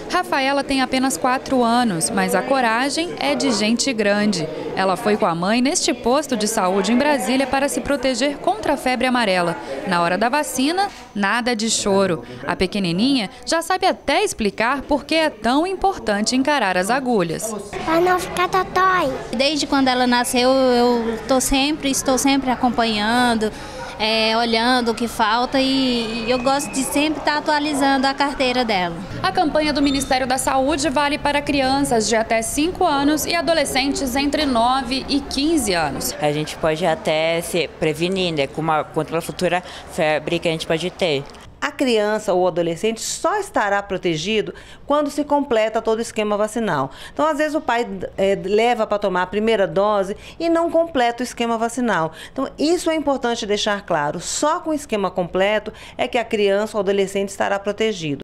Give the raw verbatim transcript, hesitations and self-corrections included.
Rafaela tem apenas quatro anos, mas a coragem é de gente grande. Ela foi com a mãe neste posto de saúde em Brasília para se proteger contra a febre amarela. Na hora da vacina, nada de choro. A pequenininha já sabe até explicar por que é tão importante encarar as agulhas. Para não ficar totói. Desde quando ela nasceu, eu tô sempre, estou sempre acompanhando. É, olhando o que falta e, e eu gosto de sempre estar atualizando a carteira dela. A campanha do Ministério da Saúde vale para crianças de até cinco anos e adolescentes entre nove e quinze anos. A gente pode até se prevenir, né, com uma, contra a futura febre que a gente pode ter. A criança ou adolescente só estará protegido quando se completa todo o esquema vacinal. Então, às vezes, o pai é, leva para tomar a primeira dose e não completa o esquema vacinal. Então, isso é importante deixar claro. Só com o esquema completo é que a criança ou adolescente estará protegido.